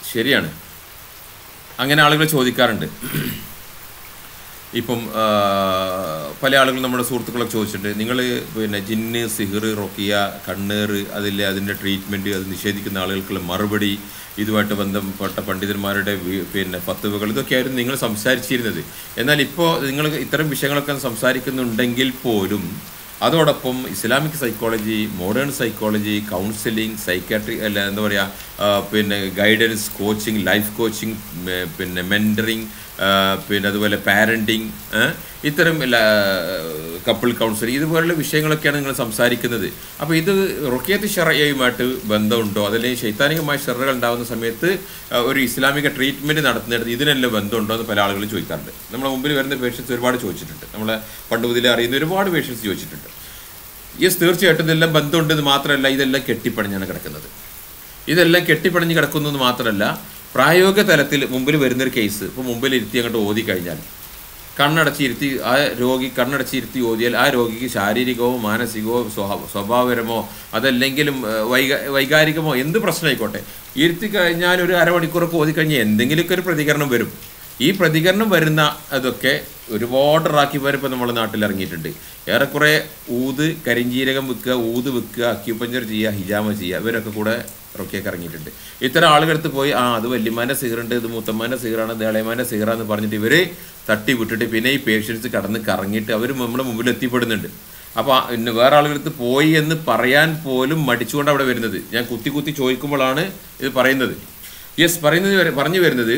ശരിയാണ്. അങ്ങനെ ആളുകൾ ചോദിക്കാറുണ്ട്. ഇപ്പം പല ആളുകളും നമ്മുടെ സുഹൃത്തുക്കളൊക്കെ ചോദിച്ചിട്ടുണ്ട്, നിങ്ങൾ പിന്നെ ജിന്ന്, സിഹിർ, റൊക്കിയ, കണ്ണേറ്, അതിൻ്റെ ട്രീറ്റ്മെൻറ്റ് അത് നിഷേധിക്കുന്ന ആളുകൾക്കുള്ള മറുപടി, ഇതുമായിട്ട് ബന്ധപ്പെട്ട പണ്ഡിതന്മാരുടെ പിന്നെ ഫത്വകൾ, ഇതൊക്കെയായിരുന്നു നിങ്ങൾ സംസാരിച്ചിരുന്നത്. എന്നാൽ ഇപ്പോൾ നിങ്ങൾ ഇത്തരം വിഷയങ്ങളൊക്കെ സംസാരിക്കുന്നുണ്ടെങ്കിൽ പോലും അതോടൊപ്പം Islamic psychology, modern psychology, counselling, psychiatry, അല്ല എന്താ പറയുക, പിന്നെ ഗൈഡൻസ്, കോച്ചിങ്, ലൈഫ് കോച്ചിങ്, പിന്നെ മെൻറ്ററിങ്, പിന്നെ അതുപോലെ പാരൻറ്റിങ്, ഇത്തരം കപ്പിൾ കൗൺസിലിംഗ്, ഇതുപോലുള്ള വിഷയങ്ങളൊക്കെയാണ് നിങ്ങൾ സംസാരിക്കുന്നത്. അപ്പോൾ ഇത് റുഖിയത്ത് ശർഇയുമായിട്ട് ബന്ധമുണ്ടോ, അതല്ലെങ്കിൽ ശൈത്താനികമായ ശർറുകൾ ഉണ്ടാകുന്ന സമയത്ത് ഒരു ഇസ്ലാമിക ട്രീറ്റ്മെൻറ്റ് നടത്തുന്നിടത്ത് ഇതിനെല്ലാം ബന്ധമുണ്ടോ എന്ന് പല ആളുകളും ചോദിക്കാറുണ്ട്. നമ്മുടെ മുമ്പിൽ വരുന്ന പേഷ്യൻസ് ഒരുപാട് ചോദിച്ചിട്ടുണ്ട്. നമ്മളെ പണ്ട് മുതലേ അറിയുന്ന ഒരുപാട് പേഷ്യൻസ് ചോദിച്ചിട്ടുണ്ട്. യെസ്, തീർച്ചയായിട്ടും ഇതെല്ലാം ബന്ധമുണ്ടെന്ന് മാത്രമല്ല, ഇതെല്ലാം കെട്ടിപ്പണിഞ്ഞാണ് കിടക്കുന്നത്. ഇതെല്ലാം കെട്ടിപ്പണിഞ്ഞ് കിടക്കുന്നത് മാത്രമല്ല, പ്രായോഗിക തലത്തിൽ മുമ്പിൽ വരുന്നൊരു കേസ് ഇപ്പോൾ മുമ്പിൽ ഇരുത്തി അങ്ങോട്ട് ഓതി കഴിഞ്ഞാൽ, കണ്ണടച്ചിരുത്തി ആ രോഗി കണ്ണടച്ചിരുത്തി ഓതിയാൽ ആ രോഗിക്ക് ശാരീരികമോ മാനസികമോ സ്വഭാവപരമോ അതല്ലെങ്കിലും വൈകാരികമോ എന്ത് പ്രശ്നമായിക്കോട്ടെ, ഇരുത്തി കഴിഞ്ഞാൽ ഒരു അരമണിക്കൂറൊക്കെ ഓതിക്കഴിഞ്ഞാൽ എന്തെങ്കിലുമൊക്കെ ഒരു പ്രതികരണം വരും. ഈ പ്രതികരണം വരുന്ന അതൊക്കെ ഒരുപാട് റാക്കിമാർ ഇപ്പോൾ നമ്മുടെ നാട്ടിൽ ഇറങ്ങിയിട്ടുണ്ട്. ഏറെക്കുറെ കരിഞ്ജീരകം വിൽക്കുക, വിൽക്കുക, അക്യൂപഞ്ചർ ചെയ്യുക, ഹിജാമ ചെയ്യുക, ഇവരൊക്കെ കൂടെ റൊക്കെയൊക്കെ ഇറങ്ങിയിട്ടുണ്ട്. ഇത്തരം ആളുകളടുത്ത് പോയി അത് വല്യമാൻ്റെ സിഗറുണ്ട്, ഇത് മൂത്തമ്മാൻ്റെ സിഗറാണ്, ഇത് ഇളയമാൻ്റെ സിഗറാന്ന് പറഞ്ഞിട്ട് ഇവർ തട്ടി വിട്ടിട്ട് പിന്നെ ഈ പേഷ്യൻസ് കറങ്ങിയിട്ട് അവർ നമ്മുടെ മുമ്പിൽ എത്തിപ്പെടുന്നുണ്ട്. അപ്പോൾ ഇന്ന് വേറെ ആളുകളടുത്ത് പോയി എന്ന് പറയാൻ പോലും മടിച്ചുകൊണ്ട് അവിടെ വരുന്നത്. ഞാൻ കുത്തി ചോദിക്കുമ്പോഴാണ് ഇത് പറയുന്നത്. പറഞ്ഞു വരുന്നത്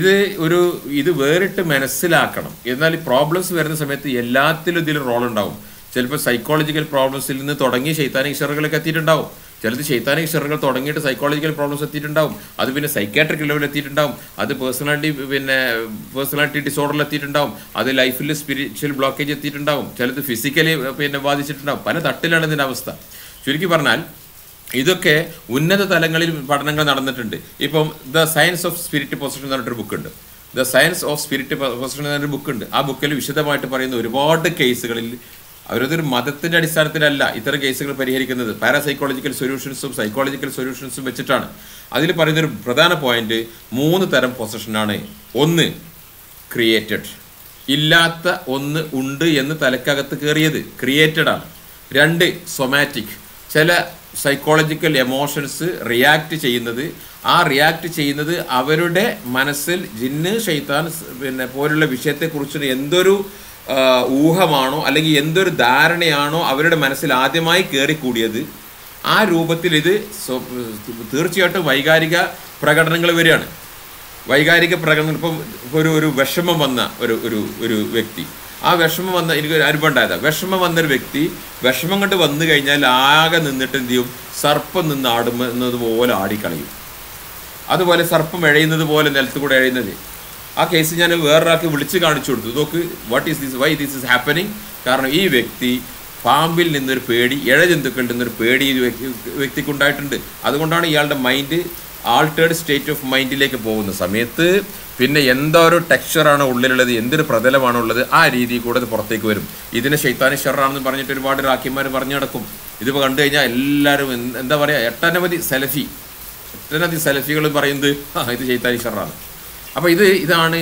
ഇത് വേറിട്ട് മനസ്സിലാക്കണം. എന്നാൽ ഈ പ്രോബ്ലംസ് വരുന്ന സമയത്ത് എല്ലാത്തിലും ഇതിൽ റോൾ ഉണ്ടാവും. ചിലപ്പോൾ സൈക്കോളജിക്കൽ പ്രോബ്ലംസിൽ നിന്ന് തുടങ്ങി ശൈത്താനിക് ഷറുകളൊക്കെ എത്തിയിട്ടുണ്ടാവും. ചിലത് ശൈത്താനിക് ഷറുകൾ തുടങ്ങിയിട്ട് സൈക്കോളജിക്കൽ പ്രോബ്ലംസ് എത്തിയിട്ടുണ്ടാവും. അത് പിന്നെ സൈക്കാട്രിക് ലെവലിൽ എത്തിയിട്ടുണ്ടാവും. അത് പേഴ്സണാലിറ്റി ഡിസോർഡറിൽ എത്തിയിട്ടുണ്ടാവും. അത് ലൈഫിൽ സ്പിരിച്വൽ ബ്ലോക്കേജ് എത്തിയിട്ടുണ്ടാവും. ചിലത് ഫിസിക്കലി ബാധിച്ചിട്ടുണ്ടാവും. പല തട്ടിലാണ് ഇതിൻ്റെ അവസ്ഥ. ചുരുക്കി പറഞ്ഞാൽ ഇതൊക്കെ ഉന്നത തലങ്ങളിൽ പഠനങ്ങൾ നടന്നിട്ടുണ്ട്. ഇപ്പം the science of spirit possession എന്ന് പറഞ്ഞിട്ടൊരു ബുക്കുണ്ട്. The science of spirit possession എന്ന് പറഞ്ഞൊരു ബുക്കുണ്ട്. ആ ബുക്കിൽ വിശദമായിട്ട് പറയുന്ന ഒരുപാട് കേസുകളിൽ അവരതൊരു മതത്തിൻ്റെ അടിസ്ഥാനത്തിലല്ല ഇത്തരം കേസുകൾ പരിഹരിക്കുന്നത്. പാരാസൈക്കോളജിക്കൽ സൊല്യൂഷൻസും സൈക്കോളജിക്കൽ സൊല്യൂഷൻസും വെച്ചിട്ടാണ്. അതിൽ പറയുന്നൊരു പ്രധാന പോയിന്റ് 3 തരം പൊസഷനാണ്. 1 ക്രിയേറ്റഡ്, ഇല്ലാത്ത ഒന്ന് ഉണ്ട് എന്ന് തലക്കകത്ത് കയറിയത്, ക്രിയേറ്റഡ് ആണ്. 2 സൊമാറ്റിക്, ചില സൈക്കോളജിക്കൽ എമോഷൻസ് റിയാക്ട് ചെയ്യുന്നത്, ആ റിയാക്ട് ചെയ്യുന്നത് അവരുടെ മനസ്സിൽ ജിന്ന്, ശൈത്താൻ പിന്നെ പോലുള്ള വിഷയത്തെക്കുറിച്ച് എന്തൊരു ഊഹമാണോ അല്ലെങ്കിൽ എന്തൊരു ധാരണയാണോ അവരുടെ മനസ്സിൽ ആദ്യമായി കയറിക്കൂടിയത്, ആ രൂപത്തിൽ ഇത് തീർച്ചയായിട്ടും വൈകാരിക പ്രകടനങ്ങൾ വരികയാണ്. വൈകാരിക പ്രകടനം ഇപ്പം ഒരു വിഷമം വന്ന ഒരു വ്യക്തി, ആ വിഷമം വന്ന എനിക്കൊരു അനുഭവം ഉണ്ടായതാണ്. വിഷമം വന്നൊരു വ്യക്തി വിഷമം കൊണ്ട് വന്നു കഴിഞ്ഞാൽ ആകെ നിന്നിട്ട് എന്ത് ചെയ്യും, സർപ്പം നിന്ന് ആടുന്നത് പോലെ ആടിക്കളയും. അതുപോലെ സർപ്പം എഴയുന്നത് പോലെ നിലത്ത് കൂടെ എഴയുന്നത്. ആ കേസ് ഞാൻ വേറൊരാൾക്ക് വിളിച്ച് കാണിച്ചു കൊടുത്തു. നോക്ക്, what is this, why this is happening. കാരണം ഈ വ്യക്തി പാമ്പിൽ നിന്നൊരു പേടി, ഇഴജന്തുക്കളിൽ നിന്നൊരു പേടി ഈ വ്യക്തിക്കുണ്ടായിട്ടുണ്ട്. അതുകൊണ്ടാണ് ഇയാളുടെ മൈൻഡ് ആൾട്ടേർഡ് സ്റ്റേറ്റ് ഓഫ് മൈൻഡിലേക്ക് പോകുന്ന സമയത്ത് പിന്നെ എന്തോരോ ടെക്സ്ചറാണ് ഉള്ളിലുള്ളത്, എന്തൊരു പ്രതലമാണുള്ളത്, ആ രീതിയിൽ കൂടെ അത് പുറത്തേക്ക് വരും. ഇതിനെ ശൈത്താനി ഷറാണെന്ന് പറഞ്ഞിട്ട് ഒരുപാട് റാക്കിമാർ പറഞ്ഞു നടക്കും. ഇതിപ്പോൾ കണ്ടു കഴിഞ്ഞാൽ എല്ലാവരും എന്താ പറയുക, ഒട്ടനവധി സെലഫികൾ പറയുന്നത് ഇത് ശൈത്താനി ഷറാണ്. അപ്പോൾ ഇതാണ്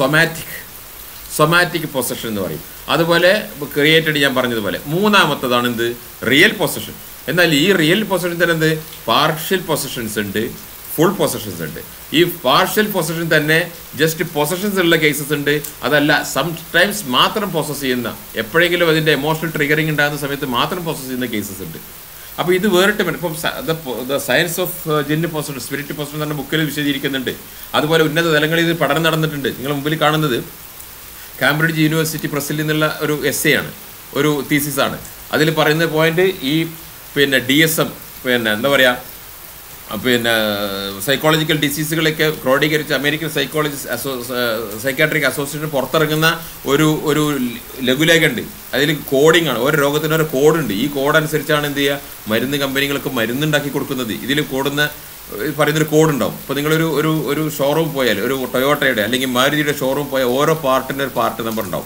സൊമാറ്റിക് പൊസഷൻ എന്ന് പറയും. അതുപോലെ ക്രിയേറ്റഡ് ഞാൻ പറഞ്ഞതുപോലെ. 3ാമത്തതാണ് എന്ത്, റിയൽ പൊസഷൻ. എന്നാൽ ഈ റിയൽ പൊസഷൻ തന്നെ എന്ത്, പാർഷ്യൽ പൊസഷൻസ് ഉണ്ട്, ഫുൾ പൊസഷൻസ് ഉണ്ട്. ഈ പാർഷ്യൽ പൊസഷൻ തന്നെ ജസ്റ്റ് പൊസഷൻസ് ഉള്ള കേസസ് ഉണ്ട്. അതല്ല, സംടൈംസ് മാത്രം പൊസസ് ചെയ്യുന്ന, എപ്പോഴെങ്കിലും അതിൻ്റെ എമോഷണൽ ട്രിഗറിങ് ഉണ്ടാകുന്ന സമയത്ത് മാത്രം പൊസസ് ചെയ്യുന്ന കേസസ് ഉണ്ട്. അപ്പോൾ ഇത് വേറിട്ട് ഇപ്പം the science of jinn possession, spirit possession എന്ന ബുക്കിൽ വിശദീകരിക്കുന്നുണ്ട്. അതുപോലെ ഉന്നത തലങ്ങളിൽ ഇത് പഠനം നടന്നിട്ടുണ്ട്. നിങ്ങൾ മുമ്പിൽ കാണുന്നത് കാംബ്രിഡ്ജ് യൂണിവേഴ്സിറ്റി പ്രസ്സിൽ നിന്നുള്ള ഒരു എസ്സേയാണ്, ഒരു തീസിസാണ്. അതിൽ പറയുന്ന പോയിന്റ് ഈ പിന്നെ DSM എന്താ പറയുക, സൈക്കോളജിക്കൽ ഡിസീസുകളൊക്കെ ക്രോഡീകരിച്ച് അമേരിക്കൻ സൈക്കാട്രിക് അസോസിയേഷൻ പുറത്തിറങ്ങുന്ന ഒരു ലഘുലേഖ ഉണ്ട്. അതിൽ കോഡിംഗ് ആണ്, ഓരോ രോഗത്തിന് ഓരോ കോഡുണ്ട്. ഈ കോഡ് അനുസരിച്ചാണ് എന്ത് ചെയ്യുക, മരുന്ന് കമ്പനികൾക്ക് മരുന്നുണ്ടാക്കി കൊടുക്കുന്നത്. ഇതിൽ പറയുന്നൊരു കോഡുണ്ടാവും. ഇപ്പോൾ നിങ്ങളൊരു ഒരു ഷോറൂം പോയാൽ, ഒരു ടൊയോട്ടയുടെ അല്ലെങ്കിൽ മാരുതിയുടെ ഷോറൂം പോയാൽ ഓരോ പാർട്ടിൻ്റെ ഒരു പാർട്ട് നമ്പർ ഉണ്ടാവും.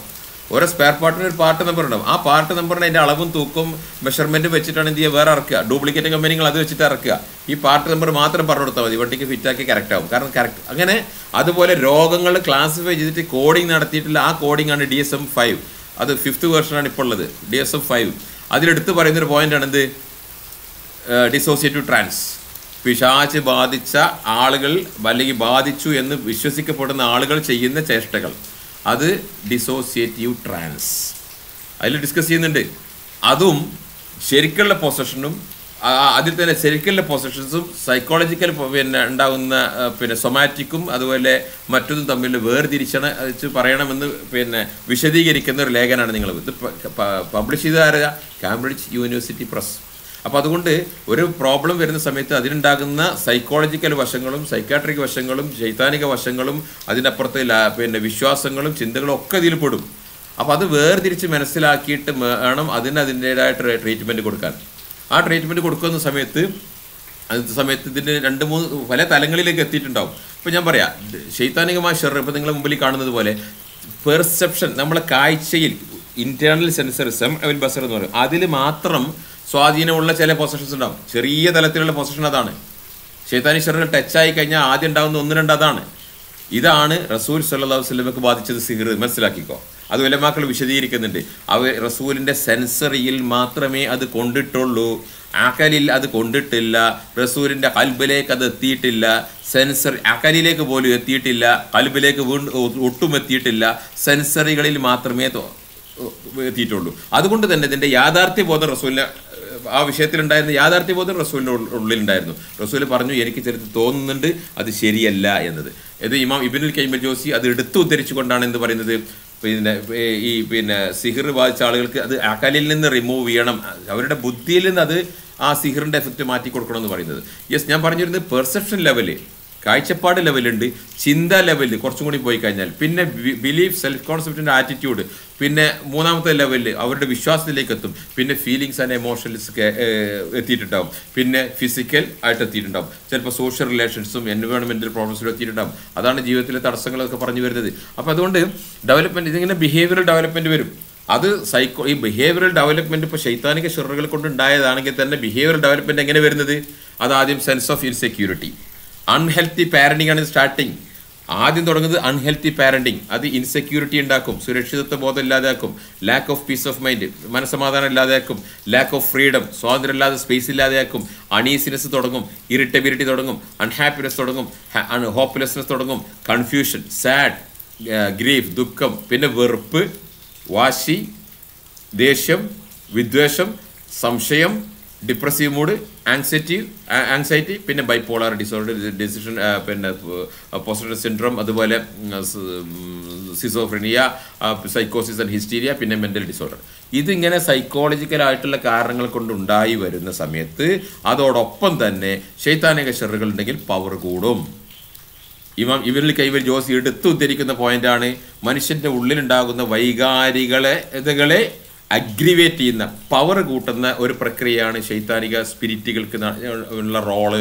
ഓരോ സ്പെയർ പാർട്ടിന് ഒരു പാർട്ട് നമ്പർ ഉണ്ടാവും. ആ പാർട്ട് നമ്പറിന് അതിൻ്റെ അളവും തൂക്കും മെഷർമെൻറ്റ് വെച്ചിട്ടാണ് എന്ത് ചെയ്യുക, വേറെ ഇറക്കുക. ഡ്യൂപ്ലിക്കേറ്റ് കമ്പനികൾ അത് വെച്ചിട്ട് ഇറക്കുക. ഈ പാർട്ട് നമ്പർ മാത്രം പറഞ്ഞു കൊടുത്താൽ മതി, വണ്ടിക്ക് ഫിറ്റാക്കി കറക്റ്റ് ആവും. കാരണം കറക്റ്റ് അങ്ങനെ അതുപോലെ രോഗങ്ങൾ ക്ലാസിഫൈ ചെയ്തിട്ട് കോഡിങ് നടത്തിയിട്ടില്ല. ആ കോഡിംഗ് ആണ് DSM-5. അത് 5th വേർഷനാണ് ഇപ്പോൾ ഉള്ളത്, DSM-5. അതിലെടുത്ത് പറയുന്നൊരു പോയിൻ്റാണ് എന്ത്, ഡിസോസിയേറ്റീവ് ട്രാൻസ്. പിശാച് ബാധിച്ച ആളുകൾ അല്ലെങ്കിൽ ബാധിച്ചു എന്ന് വിശ്വസിക്കപ്പെടുന്ന ആളുകൾ ചെയ്യുന്ന ചേഷ്ടകൾ, അത് ഡിസോസിയേറ്റീവ് ട്രാൻസ് അതിൽ ഡിസ്കസ് ചെയ്യുന്നുണ്ട്. അതും ശരിക്കുള്ള പൊസഷനും അതിൽ തന്നെ ശരിക്കുള്ള പൊസഷൻസും സൈക്കോളജിക്കൽ ഉണ്ടാകുന്ന സൊമാറ്റിക്കും അതുപോലെ മറ്റൊന്നും തമ്മിൽ വേർതിരിച്ചണ പറയണമെന്ന് വിശദീകരിക്കുന്ന ഒരു ലേഖനമാണ് നിങ്ങൾ ഇത് പബ്ലിഷ് ചെയ്ത ആരാ, കാംബ്രിഡ്ജ് യൂണിവേഴ്സിറ്റി പ്രസ്. അപ്പോൾ അതുകൊണ്ട് ഒരു പ്രോബ്ലം വരുന്ന സമയത്ത് അതിനുണ്ടാകുന്ന സൈക്കോളജിക്കൽ വശങ്ങളും സൈക്കാട്രിക് വശങ്ങളും ശൈതാനിക വശങ്ങളും അതിൻ്റെ അപ്പുറത്ത് വിശ്വാസങ്ങളും ചിന്തകളും ഒക്കെ ഇതിൽ പെടും. അപ്പോൾ അത് വേർതിരിച്ച് മനസ്സിലാക്കിയിട്ട് വേണം അതിൻ്റേതായിട്ട് ട്രീറ്റ്മെൻറ്റ് കൊടുക്കാൻ. ആ ട്രീറ്റ്മെൻറ്റ് കൊടുക്കുന്ന സമയത്ത് ഇതിൻ്റെ 2-3 പല തലങ്ങളിലേക്ക് എത്തിയിട്ടുണ്ടാവും. ഇപ്പോൾ ഞാൻ പറയാം, ശൈതാനികമായ ഷെർ ഇപ്പോൾ നിങ്ങളെ മുമ്പിൽ കാണുന്നത് പോലെ പെർസെപ്ഷൻ, നമ്മളെ കാഴ്ചയിൽ ഇൻറ്റേർണൽ സെൻസറിസം ബസർ എന്ന് പറയും, അതിൽ മാത്രം സ്വാധീനമുള്ള ചില പൊസിഷൻസ് ഉണ്ടാവും. ചെറിയ തലത്തിലുള്ള പൊസിഷൻ അതാണ്. ശൈതാനി ഷെറിൽ ടച്ചായി കഴിഞ്ഞാൽ ആദ്യം ഉണ്ടാകുന്ന 1-2 അതാണ്. ഇതാണ് റസൂൽ സല്ലല്ലാഹു അലൈഹി വസല്ലമക്ക് ബാധിച്ചത് സിഹ്ർ. മനസ്സിലാക്കിക്കോ. അത് ഉലമാക്കൾ വിശദീകരിക്കുന്നുണ്ട്. റസൂലിൻ്റെ സെൻസറിയിൽ മാത്രമേ അത് കൊണ്ടിട്ടുള്ളൂ, അകലിൽ അത് കൊണ്ടിട്ടില്ല, റസൂലിൻ്റെ കൽബിലേക്ക് അത് എത്തിയിട്ടില്ല, അകലിലേക്ക് പോലും എത്തിയിട്ടില്ല, കൽബിലേക്ക് ഒട്ടും എത്തിയിട്ടില്ല, സെൻസറികളിൽ മാത്രമേ എത്തിയിട്ടുള്ളൂ. അതുകൊണ്ട് തന്നെ ഇതിൻ്റെ യാഥാർത്ഥ്യബോധം റസൂലിനെ ആ വിഷയത്തിലുണ്ടായിരുന്ന യാഥാർത്ഥ്യബോധം റസൂലിൻ്റെ ഉള്ളിലുണ്ടായിരുന്നു. റസൂൽ പറഞ്ഞു, എനിക്ക് ചിലത് തോന്നുന്നുണ്ട് അത് ശരിയല്ല എന്നത്. ഇത് ഇമാം ഇബ്നുൽ ഖയ്യിം ജൗസി അത് എടുത്തു ഉദ്ധരിച്ചുകൊണ്ടാണ് എന്ത് പറയുന്നത്, സിഹിർ ബാധിച്ച ആളുകൾക്ക് അത് അകലിൽ നിന്ന് റിമൂവ് ചെയ്യണം, അവരുടെ ബുദ്ധിയിൽ നിന്ന് അത് ആ സിഹിറിൻ്റെ എഫക്റ്റ് മാറ്റി കൊടുക്കണം എന്ന് പറയുന്നത്. യെസ്, ഞാൻ പറഞ്ഞിരുന്നത് പെർസെപ്ഷൻ ലെവല്, കാഴ്ചപ്പാട് ലെവലുണ്ട്, ചിന്ത ലെവലിൽ കുറച്ചും കൂടി പോയി കഴിഞ്ഞാൽ, പിന്നെ ബിലീഫ്, സെൽഫ് കോൺസെപ്റ്റിൻ്റെ ആറ്റിറ്റ്യൂഡ്, പിന്നെ 3ാമത്തെ ലെവലിൽ അവരുടെ വിശ്വാസത്തിലേക്ക് എത്തും, പിന്നെ ഫീലിങ്സ് ആൻഡ് എമോഷൻസ് എത്തിയിട്ടുണ്ടാവും, പിന്നെ ഫിസിക്കൽ ആയിട്ട് എത്തിയിട്ടുണ്ടാവും, ചിലപ്പോൾ സോഷ്യൽ റിലേഷൻസും എൻവയോൺമെൻറ്റൽ പ്രോബ്ലംസിലും എത്തിയിട്ടുണ്ടാവും. അതാണ് ജീവിതത്തിലെ തടസ്സങ്ങളൊക്കെ പറഞ്ഞു വരുന്നത്. അപ്പോൾ അതുകൊണ്ട് ഡെവലപ്മെൻറ്റ്, ഇതിങ്ങനെ ബിഹേവിയറൽ ഡെവലപ്മെൻറ്റ് വരും. അത് ഈ ബിഹേവിയറൽ ഡെവലപ്മെൻറ്റ് ഇപ്പോൾ ശൈത്താനിക ഷെറുകൾ കൊണ്ട് ഉണ്ടായതാണെങ്കിൽ തന്നെ ബിഹേവിയറൽ ഡെവലപ്മെൻറ്റ് എങ്ങനെ വരുന്നത്, അതാദ്യം sense of insecurity, unhealthy parenting ആണ് സ്റ്റാർട്ടിങ്. ആദ്യം തുടങ്ങുന്നത് അൺഹെൽത്തി പാരൻറ്റിങ്, അത് ഇൻസെക്യൂരിറ്റി ഉണ്ടാക്കും, സുരക്ഷിതത്വ ബോധം ഇല്ലാതാക്കും, lack of peace of mind, മനസ്സമാധാനം ഇല്ലാതാക്കും, ലാക്ക് ഓഫ് ഫ്രീഡം, സ്വാതന്ത്ര്യം ഇല്ലാതെ സ്പേസ് ഇല്ലാതെയാക്കും, അണീസിനെസ് തുടങ്ങും, ഇറിറ്റബിലിറ്റി തുടങ്ങും, അൺഹാപ്പിനെസ് തുടങ്ങും, ഹോപ്പ്ലെസ്നെസ് തുടങ്ങും, കൺഫ്യൂഷൻ, സാഡ്, ഗ്രീഫ്, ദുഃഖം, പിന്നെ വെറുപ്പ്, വാശി, ദേഷ്യം, വിദ്വേഷം, സംശയം, ഡിപ്രസീവ് മൂഡ്, ആങ്സൈറ്റി, പിന്നെ ബൈപോളാർ ഡിസോർഡർ, ഡിസിഷൻ, പിന്നെ പോസ്റ്റർ സിൻഡ്രോം, അതുപോലെ സിസോഫ്രീനിയ, സൈക്കോസിസ് ആൻഡ് ഹിസ്റ്റീരിയ, പിന്നെ മെൻ്റൽ ഡിസോർഡർ. ഇതിങ്ങനെ സൈക്കോളജിക്കലായിട്ടുള്ള കാരണങ്ങൾ കൊണ്ടുണ്ടായി വരുന്ന സമയത്ത് അതോടൊപ്പം തന്നെ ശൈത്താനിക ഷെറുകൾ ഉണ്ടെങ്കിൽ പവർ കൂടും. ഇമാം ഇബ്നുൽ ഖയ്യിം ജൗസി എടുത്ത് ഉദ്ധരിക്കുന്ന പോയിന്റാണ്, മനുഷ്യൻ്റെ ഉള്ളിലുണ്ടാകുന്ന വൈകാരികളെ അഗ്രിവേറ്റ് ചെയ്യുന്ന, പവർ കൂട്ടുന്ന ഒരു പ്രക്രിയയാണ് ശൈത്താനിക സ്പിരിറ്റുകൾക്ക് ഉള്ള റോള്.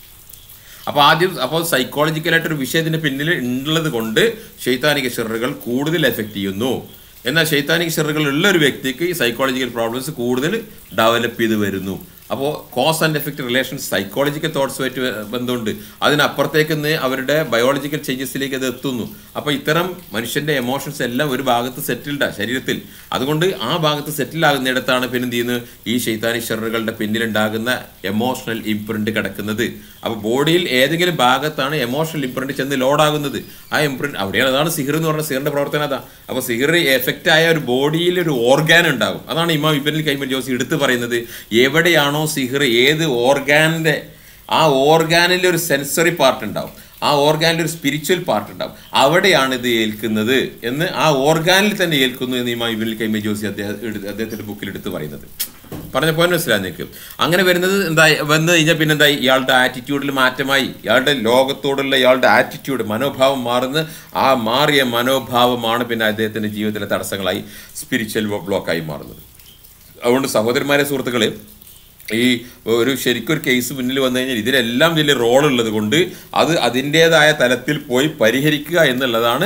അപ്പോൾ സൈക്കോളജിക്കലായിട്ടൊരു വിഷയത്തിന് പിന്നിൽ ഉള്ളത് കൊണ്ട് ശൈത്താനിക ഷെറുകൾ കൂടുതൽ എഫക്റ്റ് ചെയ്യുന്നു. എന്നാൽ ശൈത്താനിക ഷെറുകൾ ഉള്ള ഒരു വ്യക്തിക്ക് ഈ സൈക്കോളജിക്കൽ പ്രോബ്ലംസ് കൂടുതൽ ഡെവലപ്പ് ചെയ്ത് വരുന്നു. അപ്പോൾ cause and effect relations psychological തോട്ട്സുമായിട്ട് ബന്ധമുണ്ട്. അതിനപ്പുറത്തേക്ക് നിന്ന് അവരുടെ ബയോളജിക്കൽ ചേഞ്ചസിലേക്ക് അത് എത്തുന്നു. അപ്പോൾ ഇത്തരം മനുഷ്യൻ്റെ എമോഷൻസ് എല്ലാം ഒരു ഭാഗത്ത് സെറ്റിൽഡാണ് ശരീരത്തിൽ. അതുകൊണ്ട് ആ ഭാഗത്ത് സെറ്റിൽ ആകുന്നിടത്താണ് പിന്നെ എന്ത് ചെയ്യുന്നത്, ഈ ശൈത്താനിക ഷെറുകളുടെ പിന്നിലുണ്ടാകുന്ന എമോഷണൽ ഇംപ്രിൻറ്റ് കിടക്കുന്നത്. അപ്പോൾ ബോഡിയിൽ ഏതെങ്കിലും ഭാഗത്താണ് എമോഷണൽ ഇംപ്രിൻറ്റ് ചെന്ന് ലോഡാകുന്നത്. ആ ഇംപ്രിൻറ്റ് അവിടെയാണ്. അതാണ് സിഹിർ എന്ന് പറഞ്ഞാൽ, സിഹിറിൻ്റെ പ്രവർത്തനം അതാണ്. അപ്പോൾ സിഹിർ എഫക്റ്റ് ആയ ഒരു ബോഡിയിൽ ഒരു ഓർഗാൻ ഉണ്ടാകും. അതാണ് ഇമാം ഇബ്നുൽ ഖയ്യിം ജൗസി എടുത്ത് പറയുന്നത്, എവിടെയാണോ സിഹിർ, ഏത് ഓർഗാനിൻ്റെ, ആ ഓർഗാനിൽ ഒരു സെൻസറി പാർട്ട് ഉണ്ടാവും, ആ ഓർഗാനിൽ ഒരു സ്പിരിച്വൽ പാർട്ട് ഉണ്ടാവും, അവിടെയാണ് ഇത് ഏൽക്കുന്നത് എന്ന്, ആ ഓർഗാനിൽ തന്നെ ഏൽക്കുന്നു എന്ന് ഇമാം ഇബ്നുൽ ഖയ്യിം ജൗസി അദ്ദേഹത്തിൻ്റെ ബുക്കിൽ എടുത്ത് പറയുന്നത്. പറഞ്ഞ പോയിന്റ് മനസ്സിലായി നിങ്ങൾക്ക്? അങ്ങനെ വരുന്നത് വന്നു കഴിഞ്ഞാൽ പിന്നെ എന്തായി, ഇയാളുടെ ആറ്റിറ്റ്യൂഡിൽ മാറ്റമായി, ഇയാളുടെ ലോകത്തോടുള്ള ഇയാളുടെ ആറ്റിറ്റ്യൂഡ്, മനോഭാവം മാറുന്ന, ആ മാറിയ മനോഭാവമാണ് പിന്നെ അദ്ദേഹത്തിൻ്റെ ജീവിതത്തിലെ തടസ്സങ്ങളായി സ്പിരിച്വൽ ബ്ലോക്കായി മാറുന്നത്. അതുകൊണ്ട് സഹോദരന്മാരെ, സുഹൃത്തുക്കളെ, ഈ ശരിക്കൊരു കേസ് മുന്നിൽ വന്നു കഴിഞ്ഞാൽ ഇതിലെല്ലാം വലിയ റോളുള്ളത് കൊണ്ട് അത് അതിൻ്റേതായ തലത്തിൽ പോയി പരിഹരിക്കുക എന്നുള്ളതാണ്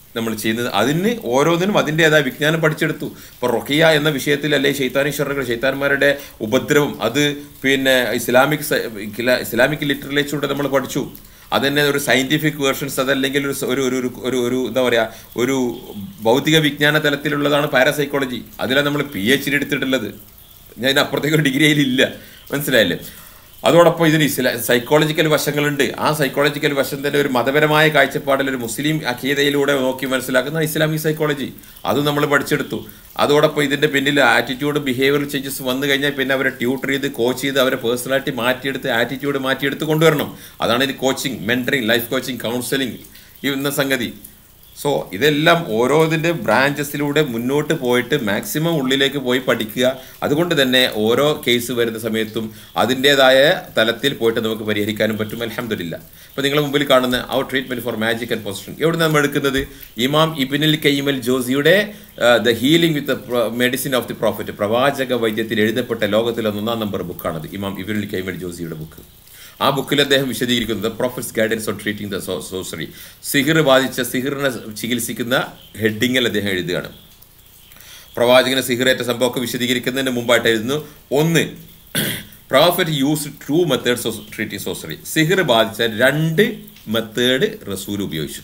നമ്മൾ ചെയ്യുന്നത്. അതിന് ഓരോന്നിനും അതിൻ്റെതായ വിജ്ഞാനം പഠിച്ചെടുത്തു. ഇപ്പോൾ റൊക്കിയ എന്ന വിഷയത്തിൽ അല്ലെ ശൈത്താനീശ്വരകൾ, ശൈത്താന്മാരുടെ ഉപദ്രവം, അത് പിന്നെ ഇസ്ലാമിക് ലിറ്ററേച്ചറിലൂടെ നമ്മൾ പഠിച്ചു. അതന്നെ ഒരു സയന്റിഫിക് വേർഷൻസ്, അതല്ലെങ്കിൽ ഒരു എന്താ പറയുക, ഒരു ഭൗതിക വിജ്ഞാന തലത്തിലുള്ളതാണ് പാരാസൈക്കോളജി. അതിലാണ് നമ്മൾ PhD എടുത്തിട്ടുള്ളത്. ഞാൻ ഇതിനപ്പുറത്തേക്ക് ഒരു ഡിഗ്രിയിലില്ല, മനസ്സിലായില്ലേ? അതോടൊപ്പം ഇതിന് സൈക്കോളജിക്കൽ വശങ്ങളുണ്ട്. ആ സൈക്കോളജിക്കൽ വശം തന്നെ ഒരു മതപരമായ കാഴ്ചപ്പാടിൽ ഒരു മുസ്ലിം അഖീദയിലൂടെ നോക്കി മനസ്സിലാക്കുന്ന ഇസ്ലാമിക് സൈക്കോളജി, അതും നമ്മൾ പഠിച്ചെടുത്തു. അതോടൊപ്പം ഇതിൻ്റെ പിന്നിൽ ആറ്റിറ്റ്യൂഡ്, ബിഹേവിയറൽ ചേഞ്ചസ് വന്നു കഴിഞ്ഞാൽ പിന്നെ അവരെ ട്യൂട്ടർ ചെയ്ത്, കോച്ച് ചെയ്ത്, അവരെ പേഴ്സണാലിറ്റി മാറ്റിയെടുത്ത്, ആറ്റിറ്റ്യൂഡ് മാറ്റിയെടുത്ത് കൊണ്ടുവരണം. അതാണ് ഇത് coaching, mentoring, life coaching, counselling എന്ന സംഗതി. സോ ഇതെല്ലാം ഓരോതിൻ്റെ ബ്രാഞ്ചസിലൂടെ മുന്നോട്ട് പോയിട്ട് മാക്സിമം ഉള്ളിലേക്ക് പോയി പഠിക്കുക. അതുകൊണ്ട് തന്നെ ഓരോ കേസ് വരുന്ന സമയത്തും അതിൻ്റേതായ തലത്തിൽ പോയിട്ട് നമുക്ക് പരിഹരിക്കാനും പറ്റും. അൽഹംദുലില്ലാ. ഇപ്പോൾ നിങ്ങളുടെ മുമ്പിൽ കാണുന്ന അവർ treatment for magic and position എവിടെ നമ്മൾ എടുക്കുന്നത്? ഇമാം ഇബ്നുൽ ഖയ്യിം അൽ ജൗസിയുടെ the healing with medicine of the prophet, പ്രവാചക വൈദ്യത്തിൽ എഴുതപ്പെട്ട ലോകത്തിലെ 1-ാം നമ്പർ ബുക്കാണത്, ഇമാം ഇബ്നുൽ ഖയ്യിം അൽ ജൗസിയുടെ ബുക്ക്. ആ ബുക്കിൽ അദ്ദേഹം വിശദീകരിക്കുന്നത് prophet's guidance on treating the sorcery, സിഹിർ ബാധിച്ച, സിഹിറിനെ ചികിത്സിക്കുന്ന ഹെഡിങ്ങിൽ അദ്ദേഹം എഴുതുകയാണ്. പ്രവാചകന് സിഹിറേറ്റ സംഭവമൊക്കെ വിശദീകരിക്കുന്നതിന് മുമ്പായിട്ട് എഴുതുന്നു, 1, prophet use 2 methods of treating sorcery. സിഹിർ ബാധിച്ച 2 മെത്തേഡ് റസൂൽ ഉപയോഗിച്ചു.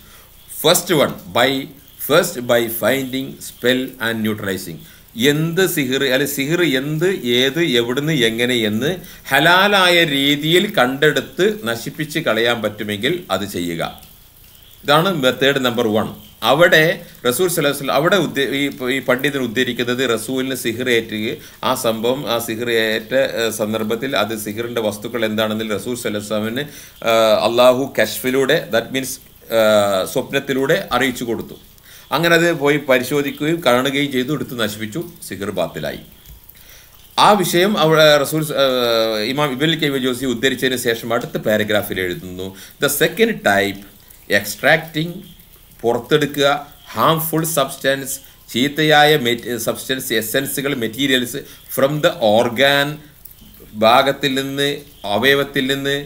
First by finding spell and neutralising. എന്ത് സിഹിർ, അല്ലെ സിഹിർ എന്ത്, ഏത്, എവിടുന്ന്, എങ്ങനെ എന്ന് ഹലാലായ രീതിയിൽ കണ്ടെടുത്ത് നശിപ്പിച്ച് കളയാൻ പറ്റുമെങ്കിൽ അത് ചെയ്യുക. ഇതാണ് മെത്തേഡ് നമ്പർ 1. അവിടെ റസൂൽ സല്ലല്ലാഹു അലൈഹി വസല്ലം, അവിടെ ഈ പണ്ഡിതൻ ഉദ്ധരിക്കുന്നത് റസൂലിന് സിഹിറേറ്റ്, ആ സംഭവം, ആ സിഹിറേറ്റ സന്ദർഭത്തിൽ അത് സിഹിറിൻ്റെ വസ്തുക്കൾ എന്താണെന്ന് റസൂൽ സല്ലല്ലാഹു അലൈഹി വസല്ലമിന് അള്ളാഹു കശ്ഫിലൂടെ, ദാറ്റ് മീൻസ് സ്വപ്നത്തിലൂടെ അറിയിച്ചു കൊടുത്തു. അങ്ങനെ അത് പോയി പരിശോധിക്കുകയും കാണുകയും ചെയ്തു, എടുത്ത് നശിപ്പിച്ചു, സിഹിർ ബാത്തിലായി. ആ വിഷയം അവിടെ റസൂൽ ഇമാം ഇബ്നുൽ ഖയ്യിം ജൗസി ഉദ്ധരിച്ചതിന് ശേഷം അടുത്ത പാരഗ്രാഫിൽ എഴുതുന്നു, ദ സെക്കൻഡ് ടൈപ്പ് എക്സ്ട്രാക്റ്റിംഗ്, പുറത്തെടുക്കുക, ഹാംഫുൾ സബ്സ്റ്റൻസ്, ചീത്തയായ സബ്സ്റ്റൻസ്, എസെൻസുകൾ, മെറ്റീരിയൽസ് ഫ്രം ദ ഓർഗാൻ, ഭാഗത്തിൽ നിന്ന്, അവയവത്തിൽ നിന്ന്,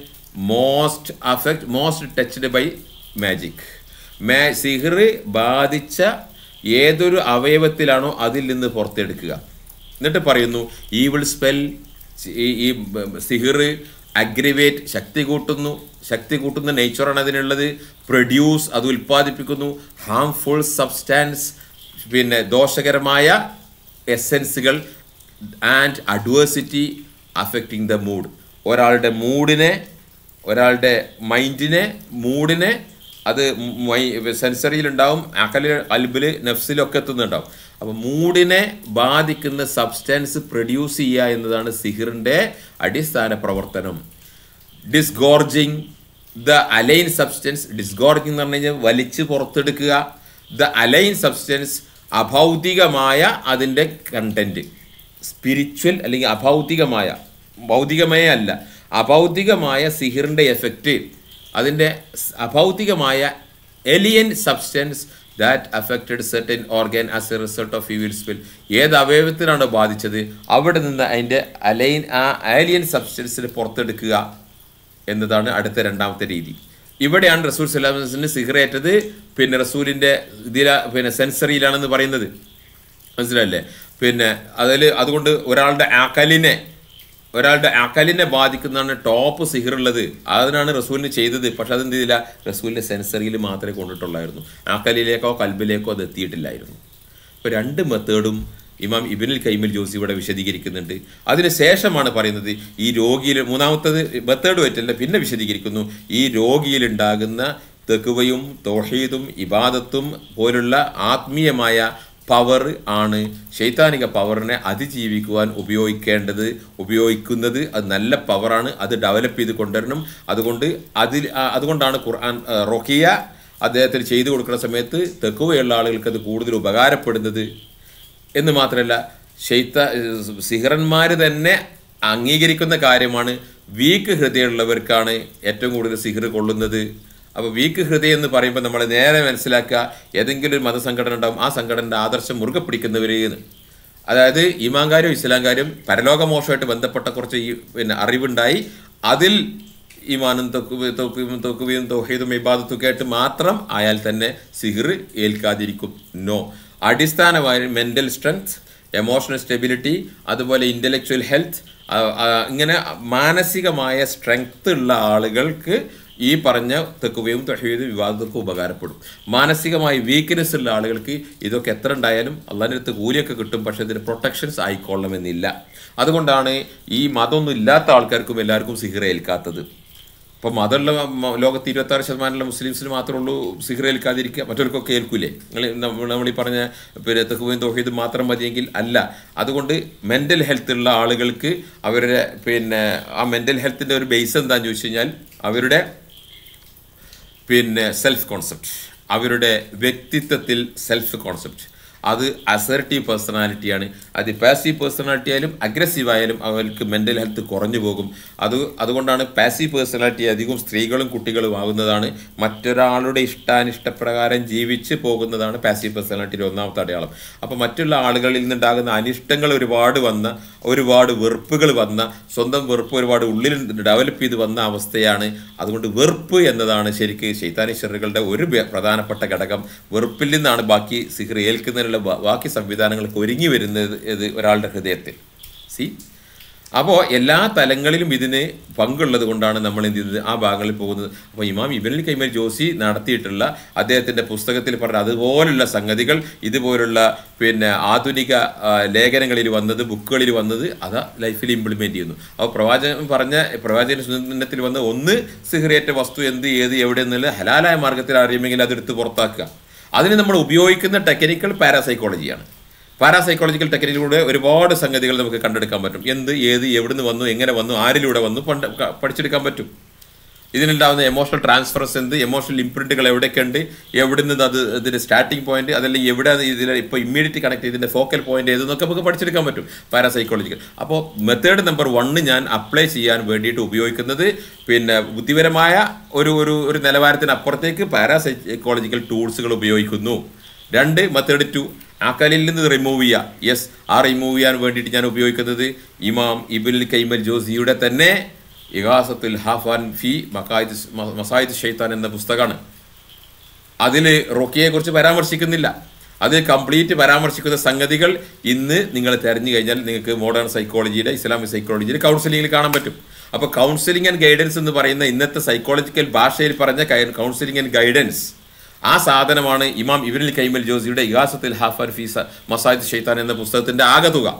മോസ്റ്റ് ടച്ച്ഡ് ബൈ മാജിക്. സിഹിർ ബാധിച്ച ഏതൊരു അവയവത്തിലാണോ അതിൽ നിന്ന് പുറത്തെടുക്കുക. എന്നിട്ട് പറയുന്നു, ഈവിൾ സ്പെൽ, ഈ സിഹിർ അഗ്രിവേറ്റ്, ശക്തി കൂട്ടുന്ന നേച്ചറാണ് അതിനുള്ളത്. പ്രൊഡ്യൂസ്, അത് ഉൽപ്പാദിപ്പിക്കുന്നു. ഹാംഫുൾ സബ്സ്റ്റാൻസ്, പിന്നെ ദോഷകരമായ എസെൻസുകൾ. And adversity affecting the mood, ഒരാളുടെ മൂഡിനെ, ഒരാളുടെ മൈൻഡിനെ, മൂഡിനെ, അത് സെൻസറിയിലുണ്ടാവും, അൽബിൽ, നഫ്സിലൊക്കെ എത്തുന്നുണ്ടാവും. അപ്പോൾ മൂഡിനെ ബാധിക്കുന്ന സബ്സ്റ്റൻസ് പ്രൊഡ്യൂസ് ചെയ്യുക എന്നതാണ് സിഹിറിൻ്റെ അടിസ്ഥാന പ്രവർത്തനം. Disgorging the alien substance, disgorging എന്ന് പറഞ്ഞു കഴിഞ്ഞാൽ വലിച്ച് പുറത്തെടുക്കുക. ദ അലൈൻ സബ്സ്റ്റൻസ്, അഭൗതികമായ അതിൻ്റെ കണ്ടന്റ്, സ്പിരിച്വൽ അല്ലെങ്കിൽ അഭൗതികമായ, ഭൗതികമേ അല്ല, അഭൗതികമായ സിഹിറിൻ്റെ എഫക്റ്റ്, അതിൻ്റെ അഭൗതികമായ alien substance that affected certain organ as a result of evil spell. ഏത് അവയവത്തിനാണ് ബാധിച്ചത് അവിടെ നിന്ന് അതിൻ്റെ ഏലിയൻ സബ്സ്റ്റൻസിന് പുറത്തെടുക്കുക എന്നതാണ് അടുത്ത രണ്ടാമത്തെ രീതി. ഇവിടെയാണ് റസൂൽ സല്ലല്ലാഹു അലൈഹി വസല്ലം സിഹിറേറ്റത് പിന്നെ റസൂലിൻ്റെ പിന്നെ സെൻസറിയിലാണെന്ന് പറയുന്നത്, മനസ്സിലല്ലേ? പിന്നെ അതുകൊണ്ട് ഒരാളുടെ അകലിനെ ബാധിക്കുന്നതാണ് ടോപ്പ് സിഹിറുള്ളത്. അതിനാണ് റസൂലിന് ചെയ്തത്. പക്ഷെ അതെന്ത് ചെയ്തില്ല, റസൂലിൻ്റെ സെൻസറിയിൽ മാത്രമേ കൊണ്ടിട്ടുള്ളായിരുന്നു, അകലിലേക്കോ കൽബിലേക്കോ അത് എത്തിയിട്ടില്ലായിരുന്നു. ഇപ്പോൾ 2 മെത്തേഡും ഇമാം ഇബ്നുൽ ഖയ്യിം അൽ ജൗസി ഇവിടെ വിശദീകരിക്കുന്നുണ്ട്. അതിനുശേഷമാണ് പറയുന്നത് ഈ രോഗിയിൽ, മൂന്നാമത്തത് മെത്തേഡ് പറ്റില്ല, പിന്നെ വിശദീകരിക്കുന്നു ഈ രോഗിയിലുണ്ടാകുന്ന തഖ്വയും തൗഹീദും ഇബാദത്തും പോലുള്ള ആത്മീയമായ പവർ ആണ് ശൈത്താനിക പവറിനെ അതിജീവിക്കുവാൻ ഉപയോഗിക്കുന്നത്. അത് നല്ല പവറാണ്, അത് ഡെവലപ്പ് ചെയ്ത് കൊണ്ടുവരണം. അതുകൊണ്ടാണ് ഖുർആൻ റൊഖിയ അദ്ദേഹത്തിന് ചെയ്തു കൊടുക്കുന്ന സമയത്ത് തഖ്വയുള്ള ആളുകൾക്ക് അത് കൂടുതൽ ഉപകാരപ്പെടുന്നത് എന്ന് മാത്രമല്ല, സിഹിറന്മാർ തന്നെ അംഗീകരിക്കുന്ന കാര്യമാണ് വീക്ക് ഹൃദയമുള്ളവർക്കാണ് ഏറ്റവും കൂടുതൽ സിഹിർ കൊള്ളുന്നത്. അപ്പോൾ വീക്ക് ഹൃദയം എന്ന് പറയുമ്പോൾ നമ്മൾ നേരെ മനസ്സിലാക്കുക, ഏതെങ്കിലും ഒരു മതസംഘടന ഉണ്ടാകും, ആ സംഘടനയുടെ ആദർശം മുറുകെ പിടിക്കുന്നവർ എന്ന്. അതായത് ഈമാൻകാരും ഇസ്ലാംകാരും പരലോകമോശമായിട്ട് ബന്ധപ്പെട്ട കുറച്ച് പിന്നെ അറിവുണ്ടായി, അതിൽ ഈമാനും തൗഹീദും തൗഹീദും ഇബാദത്തും ആയിട്ട് മാത്രം ആയാൽ തന്നെ സിഹിർ ഏൽക്കാതിരിക്കും. നോ, അടിസ്ഥാനമായ മെൻ്റൽ സ്ട്രെങ്ത്, എമോഷണൽ സ്റ്റെബിലിറ്റി, അതുപോലെ ഇൻ്റലക്ച്വൽ ഹെൽത്ത്, ഇങ്ങനെ മാനസികമായ സ്ട്രെങ്ത് ഉള്ള ആളുകൾക്ക് ഈ പറഞ്ഞ തഖ്വയും തൗഹീദും ഇബാദത്തും ഉപകാരപ്പെടും. മാനസികമായി വീക്ക്നെസ് ഉള്ള ആളുകൾക്ക് ഇതൊക്കെ എത്ര ഉണ്ടായാലും അള്ളാഹിൻ്റെ അടുത്ത് കൂലിയൊക്കെ കിട്ടും, പക്ഷേ ഇതിന് പ്രൊട്ടക്ഷൻസ് ആയിക്കൊള്ളണമെന്നില്ല. അതുകൊണ്ടാണ് ഈ മതമൊന്നും ഇല്ലാത്ത ആൾക്കാർക്കും എല്ലാവർക്കും സിഹിർ ഏൽക്കാത്തത്. ഇപ്പോൾ മതമുള്ള ലോകത്ത് 26% മുസ്ലിംസിന് മാത്രമേ ഉള്ളൂ സിഹിർ ഏൽക്കാതിരിക്കുക, മറ്റവർക്കൊക്കെ ഏൽക്കൂലേ? നമ്മളീ പറഞ്ഞ പിന്നെ തഖ്വയും തൗഹീദും മാത്രം മതിയെങ്കിൽ അല്ല. അതുകൊണ്ട് മെൻ്റൽ ഹെൽത്ത് ഉള്ള ആളുകൾക്ക് അവരുടെ പിന്നെ ആ മെൻ്റൽ ഹെൽത്തിൻ്റെ ഒരു ബേസ് എന്താണെന്ന് ചോദിച്ചു കഴിഞ്ഞാൽ അവരുടെ പിന്നെ സെൽഫ് കോൺസെപ്റ്റ്, അവരുടെ വ്യക്തിത്വത്തിൽ സെൽഫ് കോൺസെപ്റ്റ്, അത് അസർട്ടീവ് പേഴ്സണാലിറ്റിയാണ്. അത് പാസീവ് പേഴ്സണാലിറ്റി ആയാലും അഗ്രസീവ് ആയാലും അവർക്ക് മെൻ്റൽ ഹെൽത്ത് കുറഞ്ഞു പോകും. അതുകൊണ്ടാണ് പാസീവ് പേഴ്സണാലിറ്റി അധികം സ്ത്രീകളും കുട്ടികളും ആകുന്നതാണ്. മറ്റൊരാളുടെ ഇഷ്ടാനിഷ്ടപ്രകാരം ജീവിച്ച് പോകുന്നതാണ് പാസീവ് പേഴ്സണാലിറ്റിയുടെ ഒന്നാമത്തെ അടയാളം. അപ്പോൾ മറ്റുള്ള ആളുകളിൽ നിന്നുണ്ടാകുന്ന അനിഷ്ടങ്ങൾ ഒരുപാട് വെറുപ്പുകൾ വന്ന, സ്വന്തം വെറുപ്പ് ഒരുപാട് ഉള്ളിൽ ഡെവലപ്പ് ചെയ്ത് വന്ന അവസ്ഥയാണ്. അതുകൊണ്ട് വെറുപ്പ് എന്നതാണ് ശരിക്ക് ശൈത്താനി ശർറുകളുടെ ഒരു പ്രധാനപ്പെട്ട ഘടകം. വെറുപ്പിൽ നിന്നാണ് ബാക്കി സിഹിർ ഏൽക്കുന്നതിനുള്ള ബാക്കി സംവിധാനങ്ങൾക്ക് ഒരുങ്ങി വരുന്നത് ഒരാളുടെ ഹൃദയത്തിൽ. അപ്പോൾ എല്ലാ തലങ്ങളിലും ഇതിന് പങ്കുള്ളത് കൊണ്ടാണ് നമ്മൾ എന്ത് ചെയ്തത് ആ ഭാഗങ്ങളിൽ പോകുന്നത്. അപ്പോൾ ഇമാം ഇബ്നുൽ ഖയ്യിം ജൗസി നടത്തിയിട്ടുള്ള അദ്ദേഹത്തിൻ്റെ പുസ്തകത്തിൽ പറഞ്ഞ അതുപോലുള്ള സംഗതികൾ, ഇതുപോലുള്ള പിന്നെ ആധുനിക ലേഖനങ്ങളിൽ വന്നത്, ബുക്കുകളിൽ വന്നത് അത് ലൈഫിൽ ഇംപ്ലിമെൻറ്റ് ചെയ്യുന്നു. അപ്പോൾ പ്രവാചകൻ സുന്നത്തിൽ വന്ന് ഒന്ന് സിഹ്റിയേറ്റ വസ്തു എന്ത് ഏത് എവിടെ എന്നുള്ള ഹലാലായ മാർഗത്തിൽ അറിയുമെങ്കിൽ അതെടുത്ത് പുറത്താക്കുക. അതിന് നമ്മൾ ഉപയോഗിക്കുന്ന ടെക്നിക്കൽ പാരാസൈക്കോളജിയാണ്. പാരാസൈക്കോളജിക്കൽ ടെക്നിക്കിലൂടെ ഒരുപാട് സംഗതികൾ നമുക്ക് കണ്ടെടുക്കാൻ പറ്റും. എന്ത് ഏത് എവിടുന്ന് വന്നു, എങ്ങനെ വന്നു, ആരിലൂടെ വന്നു പഠിച്ചെടുക്കാൻ പറ്റും. ഇതിനുണ്ടാകുന്ന എമോഷണൽ ട്രാൻസ്ഫറൻസ് എന്ത്, എമോഷണൽ ഇംപ്രിൻറ്റുകൾ എവിടെയൊക്കെ ഉണ്ട്, എവിടെ നിന്ന് അത് ഇതിൻ്റെ സ്റ്റാർട്ടിങ് പോയിന്റ്, അതല്ലെങ്കിൽ എവിടെ ഇതിൽ ഇപ്പോൾ ഇമ്മീഡിയറ്റ് കണക്ട് ചെയ്തതിൻ്റെ ഫോക്കൽ പോയിന്റ് ഏതെന്നൊക്കെ നമുക്ക് പഠിച്ചെടുക്കാൻ പറ്റും പാരാസൈക്കോളജിക്കൽ. അപ്പോൾ മെത്തേഡ് നമ്പർ 1 ഞാൻ അപ്ലൈ ചെയ്യാൻ വേണ്ടിയിട്ട് ഉപയോഗിക്കുന്നത് പിന്നെ ബുദ്ധിപരമായ ഒരു നിലവാരത്തിനപ്പുറത്തേക്ക് പാരാസൈക്കോളജിക്കൽ ടൂൾസുകൾ ഉപയോഗിക്കുന്നു. 2 മെത്തേഡ് 2 ആക്കലിൽ നിന്ന് റിമൂവ് ചെയ്യുക. യെസ്, ആ റിമൂവ് ചെയ്യാൻ വേണ്ടിയിട്ട് ഞാൻ ഉപയോഗിക്കുന്നത് ഇമാം ഇബ്നുൽ ഖയ്യിം ജൗസിയുടെ തന്നെ ഇഗാസത്തുൽ ഹാഫാൻ ഫി മസായിദ് ഷൈത്താൻ എന്ന പുസ്തകമാണ്. അതിൽ റുഖിയയെക്കുറിച്ച് പരാമർശിക്കുന്നില്ല. അത് കംപ്ലീറ്റ് പരാമർശിക്കുന്ന സംഗതികൾ ഇന്ന് നിങ്ങൾ തിരഞ്ഞു കഴിഞ്ഞാൽ നിങ്ങൾക്ക് മോഡേൺ സൈക്കോളജിയുടെ, ഇസ്ലാമിക് സൈക്കോളജിയുടെ കൗൺസിലിങ്ങിൽ കാണാൻ പറ്റും. അപ്പോൾ കൗൺസിലിംഗ് ആൻഡ് ഗൈഡൻസ് എന്ന് പറയുന്ന ഇന്നത്തെ സൈക്കോളജിക്കൽ ഭാഷയിൽ പറഞ്ഞ കൗൺസിലിംഗ് ആൻഡ് ഗൈഡൻസ്, ആ സാധനമാണ് ഇമാം ഇബ്നുൽ ഖയ്യിം ജൗസിയുടെ ഇഗാസത്തുൽ ഹാഫാൻ ഫി മസായിദ് ഷൈത്താൻ എന്ന പുസ്തകത്തിൻ്റെ ആകെ തുക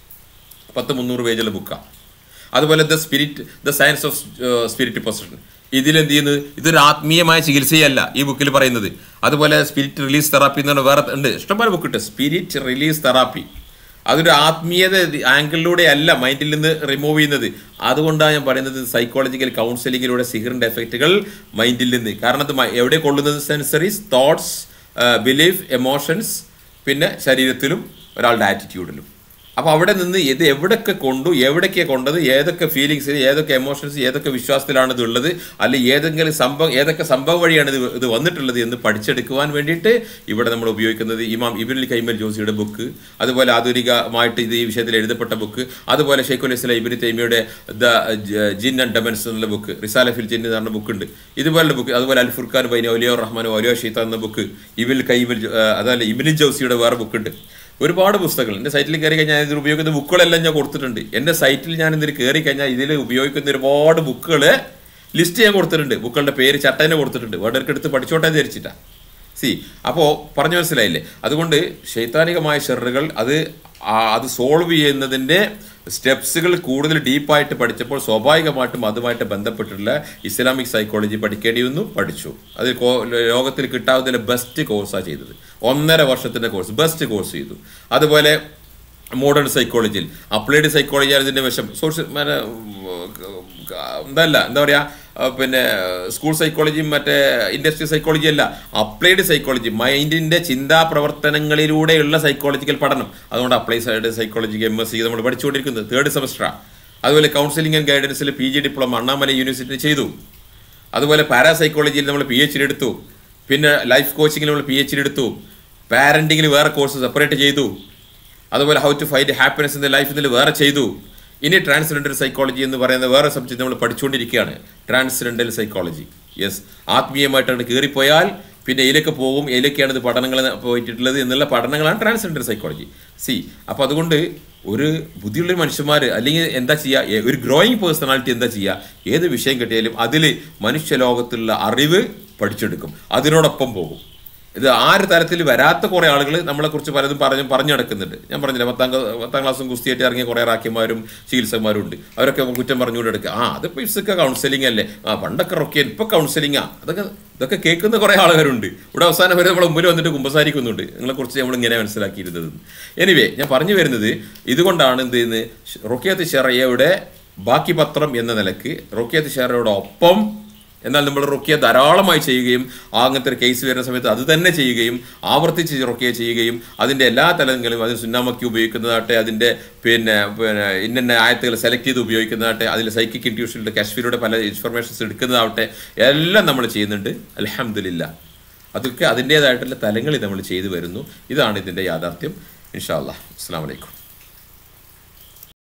300 പേജുള്ള ബുക്കാണ്. അതുപോലെ the science of spirit possession, ഇതിലെന്ത് ചെയ്യുന്നത്, ഇതൊരു ആത്മീയമായ ചികിത്സയല്ല ഈ ബുക്കിൽ പറയുന്നത്. അതുപോലെ സ്പിരിറ്റ് റിലീസ് തെറാപ്പി എന്ന് പറഞ്ഞാൽ വേറെ ഉണ്ട്, ഇഷ്ടംപോലെ ബുക്ക് ഉണ്ട്. സ്പിരിറ്റ് റിലീസ് തെറാപ്പി അതൊരു ആത്മീയത ആംഗിളിലൂടെ അല്ല മൈൻഡിൽ നിന്ന് റിമൂവ് ചെയ്യുന്നത്. അതുകൊണ്ടാണ് ഞാൻ പറയുന്നത് സൈക്കോളജിക്കൽ കൗൺസിലിങ്ങിലൂടെ സിഹിറിൻ്റെ എഫക്റ്റുകൾ മൈൻഡിൽ നിന്ന്, കാരണം അത് എവിടെ കൊള്ളുന്നത്, സെൻസറീസ്, തോട്ട്സ്, ബിലീഫ്, എമോഷൻസ്, പിന്നെ ശരീരത്തിലും ഒരാളുടെ ആറ്റിറ്റ്യൂഡിലും. അപ്പോൾ അവിടെ നിന്ന് ഇത് എവിടെയൊക്കെ എവിടേക്കാണ് കൊണ്ടത്, ഏതൊക്കെ ഫീലിങ്സ്, ഏതൊക്കെ എമോഷൻസ്, ഏതൊക്കെ വിശ്വാസത്തിലാണ് ഇത് ഉള്ളത്, അല്ലെങ്കിൽ ഏതൊക്കെ സംഭവം വഴിയാണ് ഇത് വന്നിട്ടുള്ളത് എന്ന് പഠിച്ചെടുക്കുവാൻ വേണ്ടിയിട്ട് ഇവിടെ നമ്മൾ ഉപയോഗിക്കുന്നത് ഇമാം ഇബ്നുൽ ഖയ്യിം ജൗസിയുടെ ബുക്ക്, അതുപോലെ ആധുനികമായിട്ട് ഇത് ഈ വിഷയത്തിൽ എഴുതപ്പെട്ട ബുക്ക്, അതുപോലെ ഷെയ്ഖുൽ ഇസ്ലാം ഇബ്നു തൈമിയുടെ ദ ജിൻ ആൻഡ് ഡെമൻസ് എന്നുള്ള ബുക്ക്, റിസാല ഫിൽ ജിൻ എന്ന് പറഞ്ഞ ബുക്കുണ്ട്, ഇതുപോലുള്ള ബുക്ക്. അതുപോലെ അൽ ഫുർഖാൻ ബൈന ഔലിയാ റഹ്മാൻ ഔലിയാ ഷൈത്താൻ എന്ന ബുക്ക്, ഇബ്നുൽ ഖയ്യിം അതല്ല ഇബ്നു ജൗസിയുടെ വേറെ ബുക്കുണ്ട്. ഒരുപാട് പുസ്തകങ്ങൾ എൻ്റെ സൈറ്റിൽ കയറി കഴിഞ്ഞാൽ ഇതിൽ ഉപയോഗിക്കുന്ന ബുക്കുകളെല്ലാം ഞാൻ കൊടുത്തിട്ടുണ്ട്. എൻ്റെ സൈറ്റിൽ ഞാൻ ഇതിൽ കയറി കഴിഞ്ഞാൽ ഇതിൽ ഉപയോഗിക്കുന്ന ഒരുപാട് ബുക്കുകൾ ലിസ്റ്റ് ഞാൻ കൊടുത്തിട്ടുണ്ട്. ബുക്കുകളുടെ പേര് ചട്ടേനെ കൊടുത്തിട്ടുണ്ട്, വേർഡർക്ക് എടുത്ത് പഠിച്ചോട്ടെ ധരിച്ചിട്ടാണ്. അപ്പോൾ പറഞ്ഞു മനസ്സിലായില്ലേ? അതുകൊണ്ട് ശൈത്താനികമായ ഷർറുകൾ അത് സോൾവ് ചെയ്യുന്നതിൻ്റെ സ്റ്റെപ്സുകൾ കൂടുതൽ ഡീപ്പായിട്ട് പഠിച്ചപ്പോൾ സ്വാഭാവികമായിട്ടും അതുമായിട്ട് ബന്ധപ്പെട്ടുള്ള ഇസ്ലാമിക് സൈക്കോളജി പഠിക്കേണ്ടി വന്നു, പഠിച്ചു. അത് ലോകത്തിൽ കിട്ടാവുന്നതിലെ ബെസ്റ്റ് കോഴ്സാണ് ചെയ്തത്. 1.5 വർഷത്തിൻ്റെ കോഴ്സ്, ബെസ്റ്റ് കോഴ്സ് ചെയ്തു. അതുപോലെ മോഡേൺ സൈക്കോളജിയിൽ അപ്ലൈഡ് സൈക്കോളജിയാണ് ഇതിൻ്റെ വശം. എന്താ പറയുക, പിന്നെ സ്കൂൾ സൈക്കോളജിയും മറ്റേ ഇൻഡസ്ട്രി സൈക്കോളജി അല്ല, അപ്ലൈഡ് സൈക്കോളജി, മൈൻഡിൻ്റെ ചിന്താ പ്രവർത്തനങ്ങളിലൂടെയുള്ള സൈക്കോളജിക്കൽ പഠനം. അതുകൊണ്ട് അപ്ലൈഡ് സൈക്കോളജി MSc നമ്മൾ പഠിച്ചുകൊണ്ടിരിക്കുന്നത് 3rd സെമസ്റ്ററാണ്. അതുപോലെ കൗൺസിലിംഗ് ആൻഡ് ഗൈഡൻസിൽ PG ഡിപ്ലോമ അണ്ണാമല യൂണിവേഴ്സിറ്റി ചെയ്തു. അതുപോലെ പാരാസൈക്കോളജിയിൽ നമ്മൾ PhD എടുത്തു. പിന്നെ ലൈഫ് കോച്ചിങ്ങിൽ നമ്മൾ PhD എടുത്തു. പാരൻറ്റിങ്ങിൽ വേറെ കോഴ്സ് സെപ്പറേറ്റ് ചെയ്തു. അതുപോലെ how to find happiness in the life ഇതിൽ വേറെ ചെയ്തു. ഇനി ട്രാൻസ്ജെൻഡർ സൈക്കോളജി എന്ന് പറയുന്ന വേറെ സബ്ജക്റ്റ് നമ്മൾ പഠിച്ചുകൊണ്ടിരിക്കുകയാണ്. Transgender psychology. യെസ്, ആത്മീയമായിട്ടാണ് കയറിപ്പോയാൽ പിന്നെ ഇതിലൊക്കെ പോകും. ഇതിലൊക്കെയാണ് ഇത് പഠനങ്ങൾ പോയിട്ടുള്ളത് എന്നുള്ള പഠനങ്ങളാണ് ട്രാൻസ്ജെൻഡർ സൈക്കോളജി. അപ്പോൾ അതുകൊണ്ട് ഒരു ബുദ്ധിയുള്ളൊരു മനുഷ്യന്മാർ അല്ലെങ്കിൽ എന്താ ചെയ്യുക, ഒരു ഗ്രോയിങ് പേഴ്സണാലിറ്റി എന്താ ചെയ്യുക, ഏത് വിഷയം കിട്ടിയാലും അതിൽ മനുഷ്യലോകത്തുള്ള അറിവ് പഠിച്ചെടുക്കും, അതിനോടൊപ്പം പോകും. ഇത് തരത്തിൽ വരാത്ത കുറേ ആളുകൾ നമ്മളെക്കുറിച്ച് പലതും പറഞ്ഞു നടക്കുന്നുണ്ട്. ഞാൻ പറഞ്ഞില്ല, 10ാം ക്ലാസ്സും കുസ്തിയായിട്ട് ഇറങ്ങിയ കുറേ റാക്കിയന്മാരും ചികിത്സകന്മാരും ഉണ്ട്. അവരൊക്കെ കുറ്റം പറഞ്ഞുകൊണ്ട് എടുക്കുക. അതിപ്പോൾ ഇതൊക്കെ കൗൺസിലിംഗ് അല്ലേ, പണ്ടൊക്കെ റൊക്കിയൻ ഇപ്പോൾ കൗൺസിലിംഗാ, ഇതൊക്കെ കേൾക്കുന്ന കുറേ ആളുകാരുണ്ട്. ഇവിടെ അവസാനം വരെ നമ്മളെ മുമ്പിൽ വന്നിട്ട് കുമ്പസാരിക്കുന്നുണ്ട്, നിങ്ങളെക്കുറിച്ച് നമ്മൾ ഇങ്ങനെ മനസ്സിലാക്കിയിരുന്നത്. എനിവേ, ഞാൻ പറഞ്ഞു വരുന്നത് ഇതുകൊണ്ടാണ് എന്ത് ചെയ്യുന്നത്, റുഖിയത്ത് ശറയ്യയുടെ ബാക്കി പത്രം എന്ന നിലക്ക് റുഖിയത്ത് ശറയ്യയോടൊപ്പം എന്നാൽ നമ്മൾ റുഖിയ ധാരാളമായി ചെയ്യുകയും അങ്ങനത്തെ ഒരു കേസ് വരുന്ന സമയത്ത് അത് തന്നെ ചെയ്യുകയും ആവർത്തിച്ച് റുഖിയ ചെയ്യുകയും അതിൻ്റെ എല്ലാ തലങ്ങളും, അതിന് സുന്നാമക്കി ഉപയോഗിക്കുന്നതാട്ടെ, അതിൻ്റെ പിന്നെ ഇന്ന ആയത്തുകൾ സെലക്ട് ചെയ്ത് ഉപയോഗിക്കുന്നതാട്ടെ, അതിൽ സൈക്കിക് ഇൻട്യൂഷനിലെ കശ്മീരുടെ പല ഇൻഫർമേഷൻസ് എടുക്കുന്നതാവട്ടെ, എല്ലാം നമ്മൾ ചെയ്യുന്നുണ്ട്. അൽഹംദുലില്ലാ. അതൊക്കെ അതിൻ്റേതായിട്ടുള്ള തലങ്ങളിൽ നമ്മൾ ചെയ്തു വരുന്നു. ഇതാണ് ഇതിൻ്റെ യാഥാർത്ഥ്യം. ഇൻഷാ അല്ലാഹ്. അസ്സലാമു അലൈക്കും.